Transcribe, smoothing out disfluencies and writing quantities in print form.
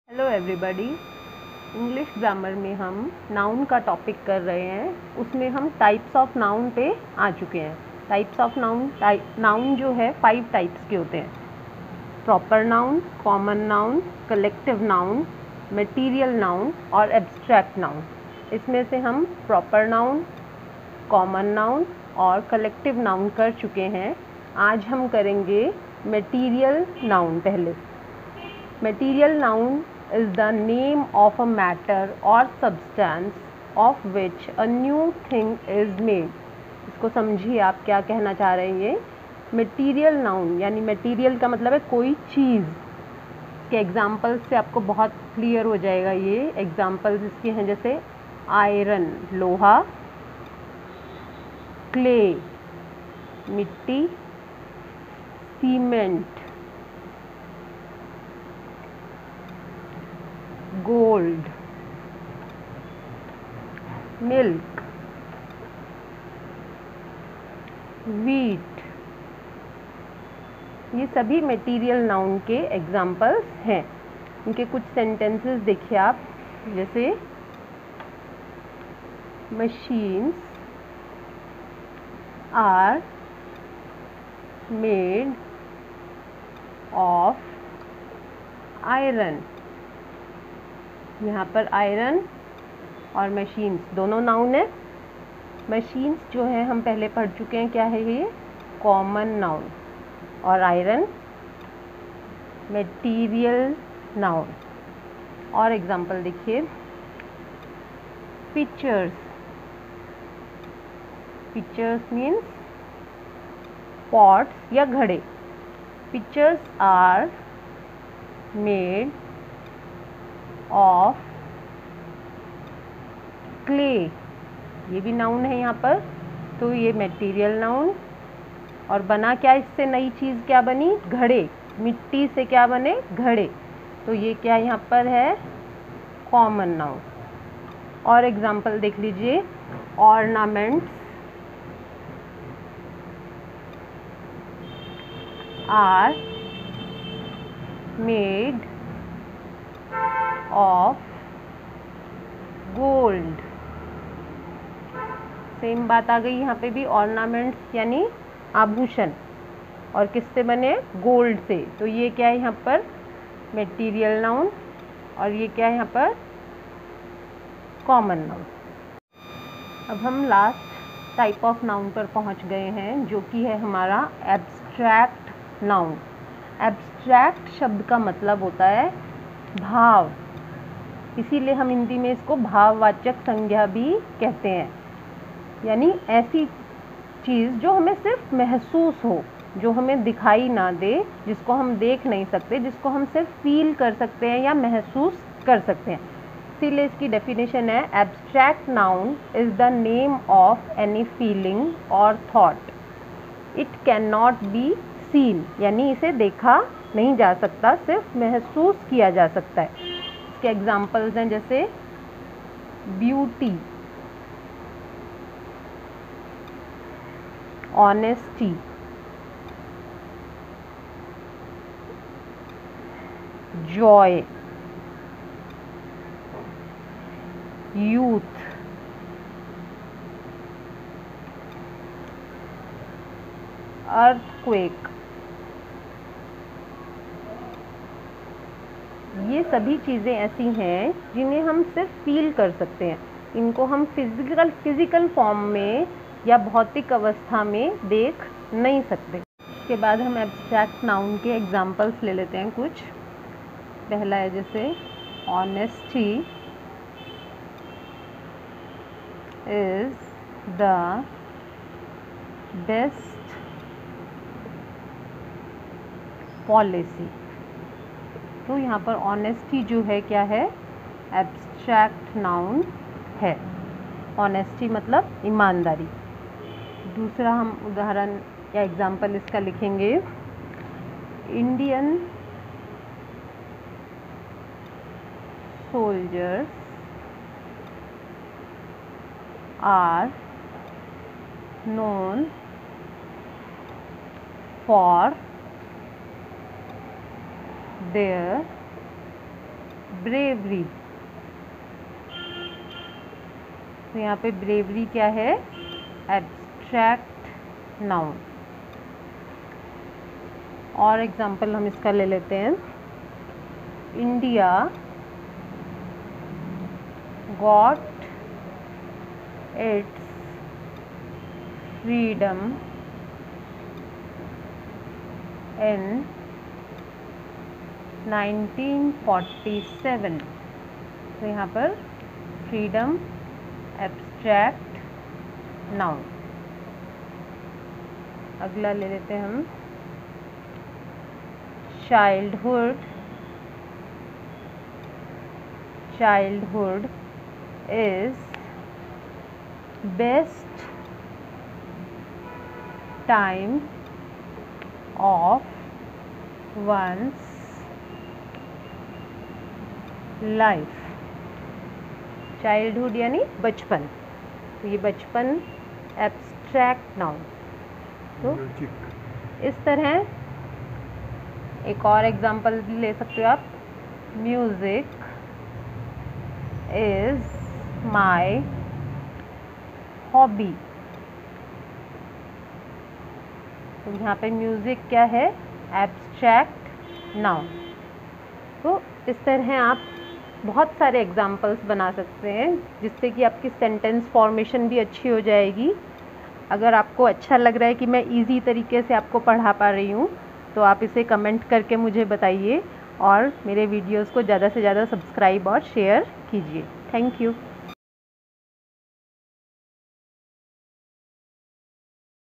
Hello everybody. English grammar में हम noun का टॉपिक कर रहे हैं। उसमें हम टाइप्स ऑफ नाउन पे आ चुके हैं। टाइप्स ऑफ नाउन जो है 5 टाइप्स के होते हैं। Proper noun, common noun, collective noun, material noun और एब्स्ट्रैक्ट नाउन। इसमें से हम प्रॉपर नाउन, कॉमन नाउन और कलेक्टिव नाउन कर चुके हैं। आज हम करेंगे मटेरियल नाउन। पहले material noun is the name of a matter or substance of which a new thing is made। इसको समझिए आप क्या कहना चाह रहे हैं। ये मटेरियल नाउन यानी मटेरियल का मतलब है कोई चीज़। के एग्जाम्पल्स से आपको बहुत क्लियर हो जाएगा। ये एग्जाम्पल्स इसके हैं जैसे आयरन लोहा, क्ले मिट्टी, सीमेंट गोल्ड, मिल्क, व्हीट। ये सभी मटेरियल नाउन के एग्जाम्पल्स हैं। इनके कुछ सेंटेंसेस देखिए आप, जैसे machines are made of iron. यहाँ पर आयरन और मशीन्स दोनों नाउन है। मशीन्स जो है हम पहले पढ़ चुके हैं, क्या है ये कॉमन नाउन, और आयरन मटेरियल नाउन। और एग्जांपल देखिए, पिक्चर्स। पिक्चर्स मीन्स पॉट्स या घड़े। Pitchers are made of clay. ये भी नाउन है यहाँ पर, तो ये मटेरियल नाउन। और बना क्या इससे, नई चीज़ क्या बनी, घड़े। मिट्टी से क्या बने, घड़े। तो ये क्या यहाँ पर है, कॉमन नाउन। और एग्जांपल देख लीजिए, ornaments are made of gold. Same बात आ गई यहाँ पे भी, ऑर्नामेंट्स यानी आभूषण, और किससे बने, गोल्ड से। तो ये क्या है यहाँ पर, मटेरियल नाउन, और ये क्या है यहाँ पर, कॉमन नाउन। अब हम लास्ट टाइप ऑफ नाउन पर पहुँच गए हैं, जो कि है हमारा एब्स्ट्रैक्ट नाउन। एब्स्ट्रैक्ट शब्द का मतलब होता है भाव, इसीलिए हम हिंदी में इसको भाववाचक संज्ञा भी कहते हैं। यानी ऐसी चीज़ जो हमें सिर्फ महसूस हो, जो हमें दिखाई ना दे, जिसको हम देख नहीं सकते, जिसको हम सिर्फ फील कर सकते हैं या महसूस कर सकते हैं। इसीलिए इसकी डेफिनेशन है, abstract noun is the name of any feeling और thought. It can not be seen, यानी इसे देखा नहीं जा सकता, सिर्फ महसूस किया जा सकता है। इसके एग्जाम्पल्स हैं जैसे beauty, honesty, joy, youth, earthquake. ये सभी चीज़ें ऐसी हैं जिन्हें हम सिर्फ फील कर सकते हैं। इनको हम फिजिकल फॉर्म में या भौतिक अवस्था में देख नहीं सकते। इसके बाद हम एब्स्ट्रैक्ट नाउन के एग्जाम्पल्स ले लेते हैं कुछ। पहला है जैसे honesty is the best policy. तो यहाँ पर ऑनेस्टी जो है क्या है, एब्स्ट्रैक्ट नाउन है। ऑनेस्टी मतलब ईमानदारी। दूसरा हम उदाहरण या एग्जाम्पल इसका लिखेंगे, Indian soldiers are known for their bravery. तो यहाँ पे ब्रेवरी क्या है? Abstract noun. और एग्जांपल हम इसका ले लेते हैं। India got its freedom in 1947। तो यहाँ पर फ्रीडम एब्स्ट्रैक्ट नाउन। अगला ले लेते हैं हम childhood. Childhood is best time of one's life। Childhood यानी बचपन। तो ये बचपन एब्स्ट्रैक्ट नाउन। तो इस तरह एक और एग्जांपल भी ले सकते हो आप। Music is my hobby. तो यहाँ पे म्यूज़िक क्या है? Abstract noun. तो इस तरह आप बहुत सारे एग्जाम्पल्स बना सकते हैं जिससे कि आपकी सेंटेंस फॉर्मेशन भी अच्छी हो जाएगी। अगर आपको अच्छा लग रहा है कि मैं इजी तरीके से आपको पढ़ा पा रही हूँ तो आप इसे कमेंट करके मुझे बताइए और मेरे वीडियोस को ज़्यादा से ज़्यादा सब्सक्राइब और शेयर कीजिए। Thank you.